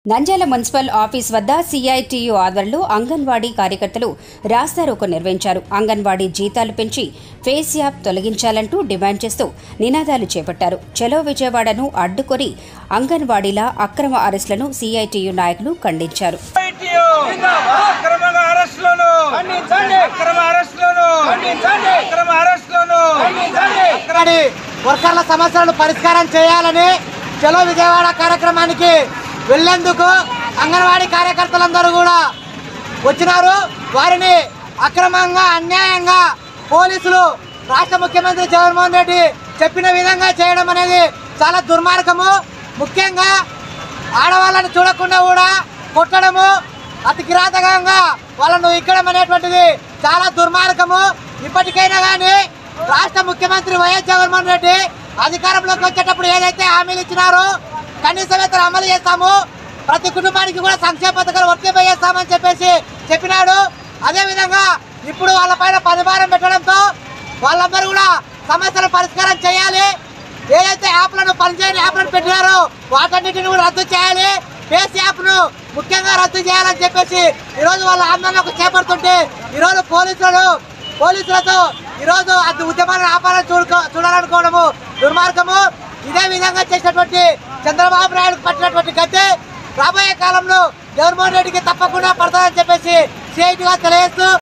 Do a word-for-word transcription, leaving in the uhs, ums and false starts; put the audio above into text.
Nandyal municipal office వద్ద సిఐటియు ఆధ్వర్యంలో అంగన్వాడీ కార్యకర్తలు రాస్తారోకో నిర్వహించారు. అంగన్వాడీ జీతాలు పెంచి ఫేస్ యాప్ తొలగించాలంటూ డిమాండ్ చేస్తూ నినాదాలు చేపట్టారు. చలో విజయవాడను అడ్డుకొని అంగన్వాడీల అక్రమ అరెస్టులను సిఐటియు నాయకులు ఖండించారు. వర్కర్ల సమస్యలను పరిష్కారం చేయాలని చలో విజయవాడ కార్యక్రమానికి వెళ్లేందుకు అంగన్వాడీ కార్యకర్తలందరూ కూడా వచ్చినారు. వారిని అక్రమంగా అన్యాయంగా పోలీసులు రాష్ట్ర ముఖ్యమంత్రి జగన్మోహన్ రెడ్డి చెప్పిన విధంగా చేయడం అనేది చాలా దుర్మార్గము. ముఖ్యంగా ఆడవాళ్ళని చూడకుండా కూడా కొట్టడము, అతి కిరాతకంగా వాళ్ళను ఇక్కడం అనేటువంటిది చాలా దుర్మార్గము. ఇప్పటికైనా కానీ రాష్ట్ర ముఖ్యమంత్రి వైఎస్ జగన్మోహన్ రెడ్డి అధికారంలోకి వచ్చేటప్పుడు ఏదైతే హామీలు ఇచ్చినారో కనీస వేతనం అమలు చేస్తాము, ప్రతి కుటుంబానికి కూడా సంక్షేమ పథకాలు వర్తింపజేస్తామని చెప్పేసి చెప్పినాడు. అదేవిధంగా ఇప్పుడు వాళ్ళపైన పనిభారం పెట్టడంతో వాళ్ళందరూ కూడా సమస్యలు పరిష్కారం చేయాలి. ఏదైతే యాప్లను పనిచేయని యాప్లను పెట్టినారో వాటన్నిటిని కూడా రద్దు చేయాలి. ఫేస్ యాప్ను ముఖ్యంగా రద్దు చేయాలని చెప్పేసి ఈరోజు వాళ్ళ ఆందోళనకు చేపడుతుంటే ఈరోజు పోలీసులు పోలీసులతో ఈరోజు అది ఉద్యమాలను ఆపాలని చూడుకో చూడాలనుకోవడము దుర్మార్గము. ఇదే విధంగా చేసినటువంటి చంద్రబాబు నాయుడుకు పట్టినటువంటి గద్దె రాబోయే కాలంలో జగన్మోహన్ రెడ్డికి తప్పకుండా పడతారని చెప్పేసి సిఐటిగా తెలియజేస్తూ